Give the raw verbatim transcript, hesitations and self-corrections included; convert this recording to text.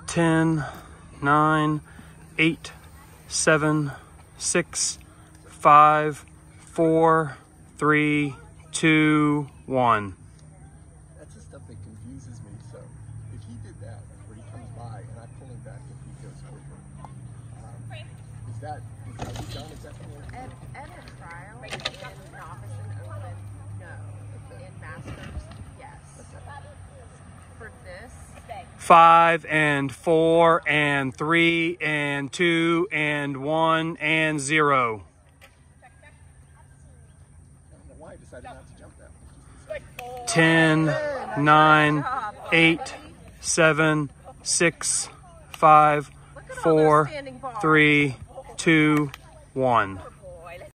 ten, nine, eight, seven, six, five, four, three, two, one. That's the stuff that confuses me. So if he did that, where he comes by and I pull him back if he goes quicker, um, is that is that what he's done? Is that the At, at a trial, in novice and open, no. In masters, yes. For this, Five and four and three and two and one and zero. I don't know why I decided not to jump that. ten, nine, eight, seven, six, five, four, three, two, one.